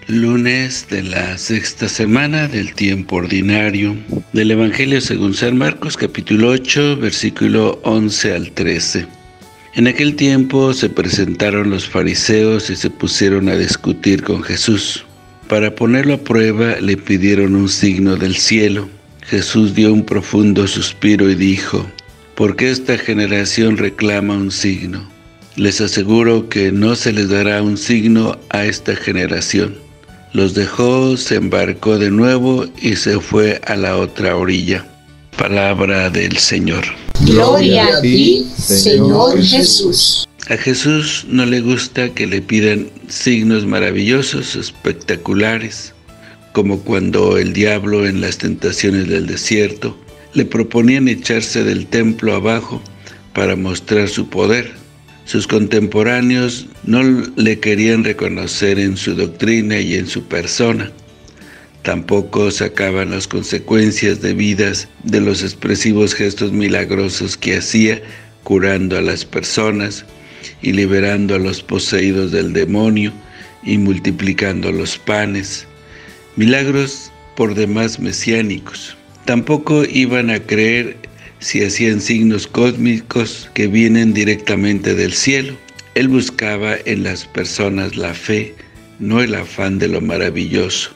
Lunes de la sexta semana del tiempo ordinario del Evangelio según San Marcos, capítulo 8, versículo 11 al 13. En aquel tiempo se presentaron los fariseos y se pusieron a discutir con Jesús. Para ponerlo a prueba le pidieron un signo del cielo. Jesús dio un profundo suspiro y dijo: ¿por qué esta generación reclama un signo? Les aseguro que no se les dará un signo a esta generación. Los dejó, se embarcó de nuevo y se fue a la otra orilla. Palabra del Señor. Gloria a ti, Señor Jesús. A Jesús no le gusta que le pidan signos maravillosos, espectaculares, como cuando el diablo en las tentaciones del desierto le proponían echarse del templo abajo para mostrar su poder. Sus contemporáneos no le querían reconocer en su doctrina y en su persona. Tampoco sacaban las consecuencias debidas de los expresivos gestos milagrosos que hacía, curando a las personas y liberando a los poseídos del demonio y multiplicando los panes. Milagros por demás mesiánicos. Tampoco iban a creer si hacían signos cósmicos que vienen directamente del cielo. Él buscaba en las personas la fe, no el afán de lo maravilloso.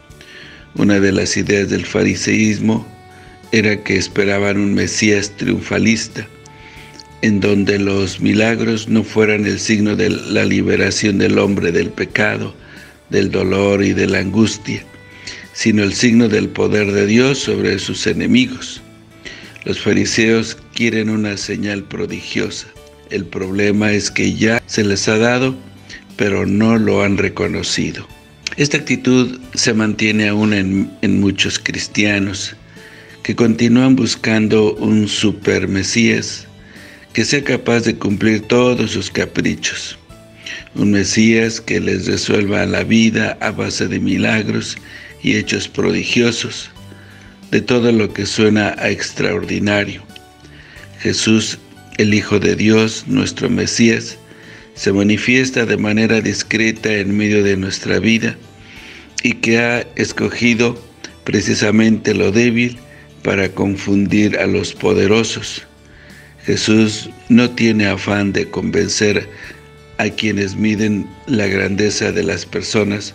Una de las ideas del fariseísmo era que esperaban un Mesías triunfalista, en donde los milagros no fueran el signo de la liberación del hombre del pecado, del dolor y de la angustia, sino el signo del poder de Dios sobre sus enemigos. Los fariseos quieren una señal prodigiosa. El problema es que ya se les ha dado, pero no lo han reconocido. Esta actitud se mantiene aún en muchos cristianos, que continúan buscando un super Mesías que sea capaz de cumplir todos sus caprichos. Un Mesías que les resuelva la vida a base de milagros y hechos prodigiosos, de todo lo que suena a extraordinario. Jesús, el Hijo de Dios, nuestro Mesías, se manifiesta de manera discreta en medio de nuestra vida y que ha escogido precisamente lo débil para confundir a los poderosos. Jesús no tiene afán de convencer a quienes miden la grandeza de las personas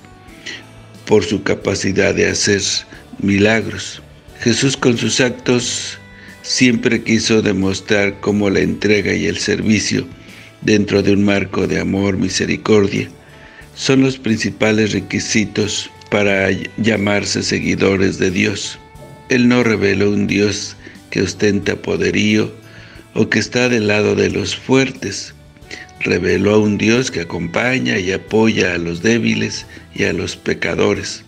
por su capacidad de hacer milagros. Jesús con sus actos siempre quiso demostrar cómo la entrega y el servicio dentro de un marco de amor, misericordia, son los principales requisitos para llamarse seguidores de Dios. Él no reveló un Dios que ostenta poderío o que está del lado de los fuertes. Reveló a un Dios que acompaña y apoya a los débiles y a los pecadores.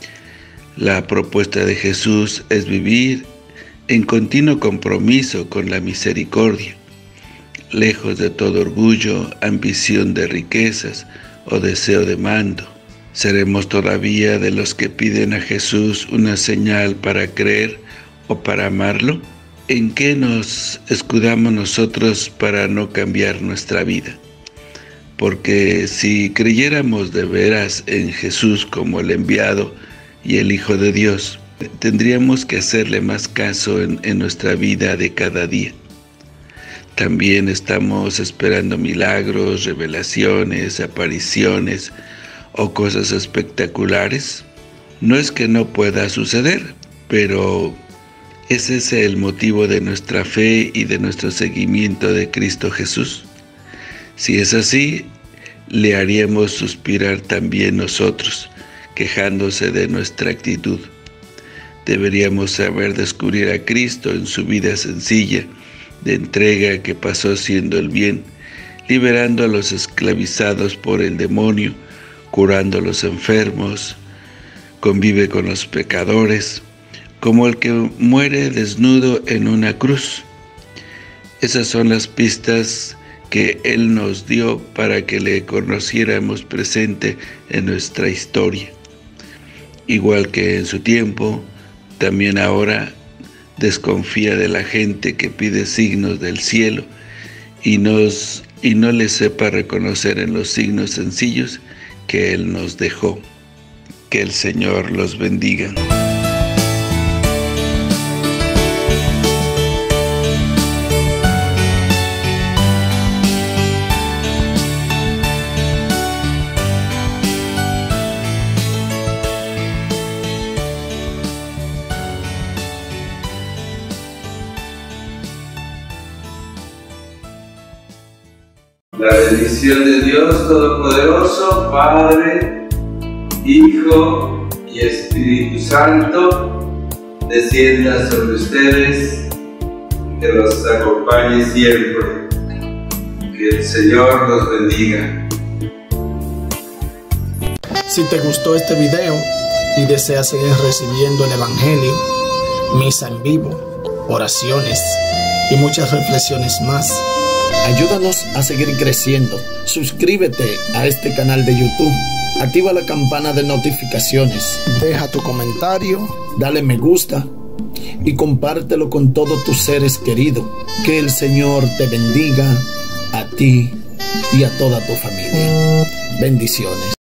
La propuesta de Jesús es vivir en continuo compromiso con la misericordia, lejos de todo orgullo, ambición de riquezas o deseo de mando. ¿Seremos todavía de los que piden a Jesús una señal para creer o para amarlo? ¿En qué nos escudamos nosotros para no cambiar nuestra vida? Porque si creyéramos de veras en Jesús como el enviado y el Hijo de Dios, tendríamos que hacerle más caso en nuestra vida de cada día. También estamos esperando milagros, revelaciones, apariciones o cosas espectaculares. No es que no pueda suceder, pero ¿es ese el motivo de nuestra fe y de nuestro seguimiento de Cristo Jesús? Si es así, le haríamos suspirar también nosotros, quejándose de nuestra actitud. Deberíamos saber descubrir a Cristo en su vida sencilla, de entrega que pasó haciendo el bien, liberando a los esclavizados por el demonio, curando a los enfermos, convive con los pecadores, como el que muere desnudo en una cruz. Esas son las pistas que Él nos dio para que le conociéramos presente en nuestra historia. Igual que en su tiempo, también ahora desconfía de la gente que pide signos del cielo y no le sepa reconocer en los signos sencillos que Él nos dejó. Que el Señor los bendiga. La bendición de Dios Todopoderoso, Padre, Hijo y Espíritu Santo, descienda sobre ustedes, que los acompañe siempre. Que el Señor los bendiga. Si te gustó este video y deseas seguir recibiendo el Evangelio, misa en vivo, oraciones y muchas reflexiones más, ayúdanos a seguir creciendo. Suscríbete a este canal de YouTube, activa la campana de notificaciones, deja tu comentario, dale me gusta y compártelo con todos tus seres queridos. Que el Señor te bendiga a ti y a toda tu familia. Bendiciones.